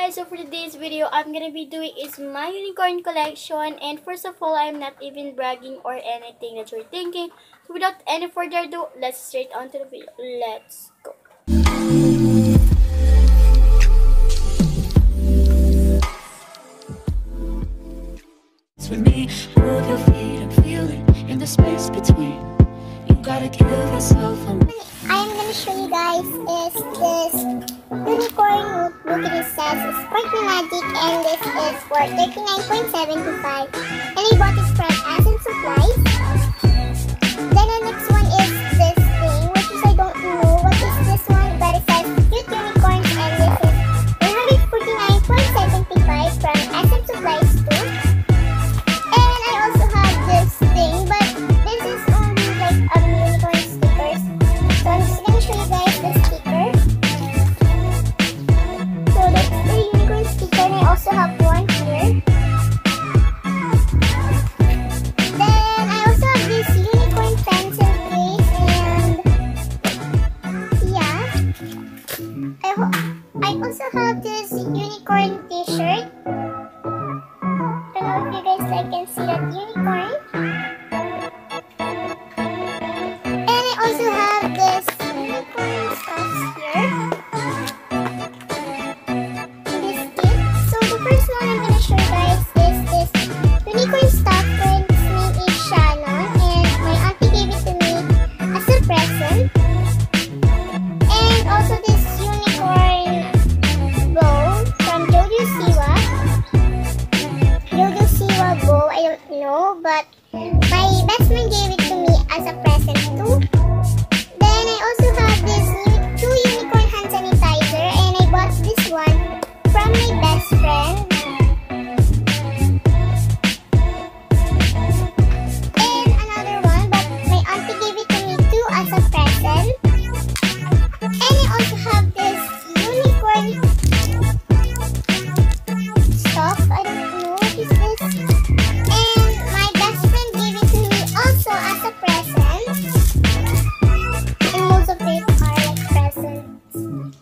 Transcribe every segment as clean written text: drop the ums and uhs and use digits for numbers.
guys, so for today's video, I'm gonna be doing is my unicorn collection. And first of all, I'm not even bragging or anything that you're thinking. So without any further ado, let's straight on to the video. Let's go. For me, move your feet and feel it in the space between. You gotta give yourself a. I'm gonna show you guys is this unicorn notebook. It says Sparkle Magic, and this is for $39.75. And I bought this from Ascent Supplies. Then the next one is this thing, which is I don't know what is this one, but it says cute unicorns, and this is $149.75 from Ascent Supplies too. And I also have this thing, but this is only like unicorn stickers. So I'm just gonna show you guys the sticker. So that's the unicorn sticker, and I also have one here. Then I also have this unicorn pencil case, and yeah. I also have this unicorn t-shirt. I don't know if you guys can see that unicorn. And I also have this unicorn stuff here. This kit. So the first one I'm gonna show you guys is this unicorn stuff. Its name is Shannon, and my auntie gave it to me as a present. And also this unicorn bow from Jojo Siwa. Jojo Siwa bow, I don't know, but my best friend gave it to me as a present too. Then I also have this two unicorn hand sanitizer, and I bought this one from my best friend. And another one, but my auntie gave it to me too as a present. And I also have this unicorn stuff. I don't know what is this. And my best friend gave it to me also as a present. And most of it are like presents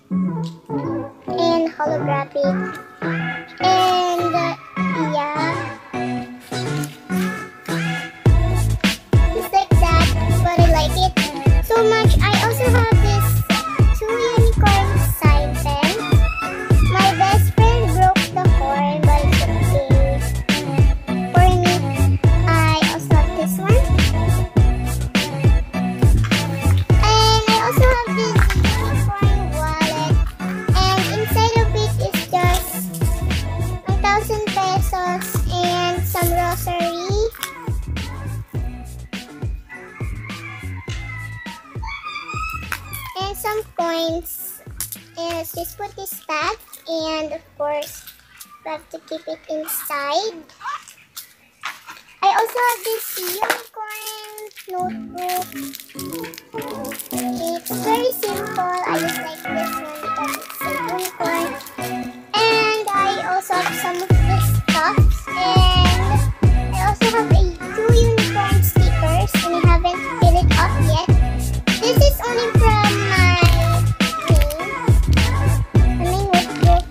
and holographic. And yeah, just like that. But I like it so much. I also have this two unicorn side pens. My best friend broke the horn, but it's okay. For me, I also have this one. And I also have this unicorn wallet. And inside of it is just 1,000 pesos and some rosary. And some coins. And let's just put this back, and of course we have to keep it inside. I also have this unicorn notebook. It's very simple. I just like this one because it's a unicorn. And I also have some of this stuffs, and I also have two unicorn stickers, and I haven't filled it up yet. This is only from my main notebook.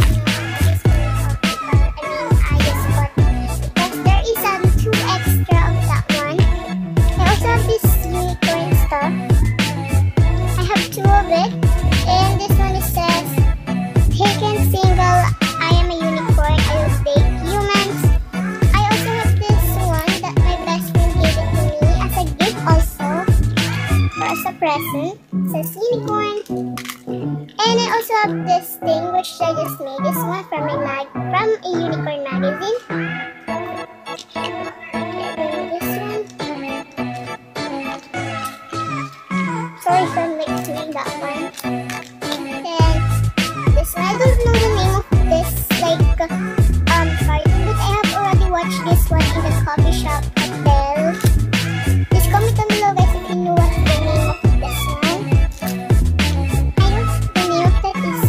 I just bought it because there is two extra of that one. I also have this unicorn stuff. I have two of it, and this one says, "Taken single, I am a unicorn, I will date humans." I also have this one that my best friend gave it to me as a gift also. As a present. It says unicorn. And I also have this thing which I just made. This one from a unicorn magazine. And this one. Sorry for mixing that one. And this one. I don't know the name of this cartoon, but I have already watched this one in the coffee shop hotel. Just comment down below guys if you know what the name of this one. I know the name of that is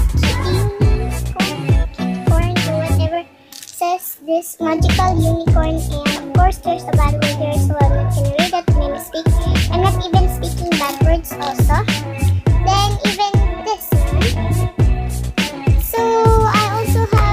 Kitty or whatever. It says this magical unicorn, and of course there's a bad word there, so I'm not gonna read that. My mistake. I'm not even speaking bad words also. Then even this one. So I also have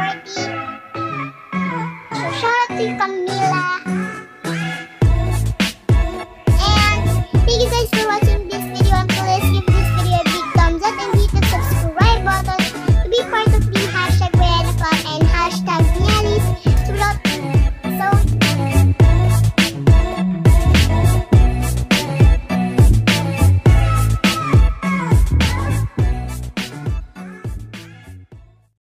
40. So shout out to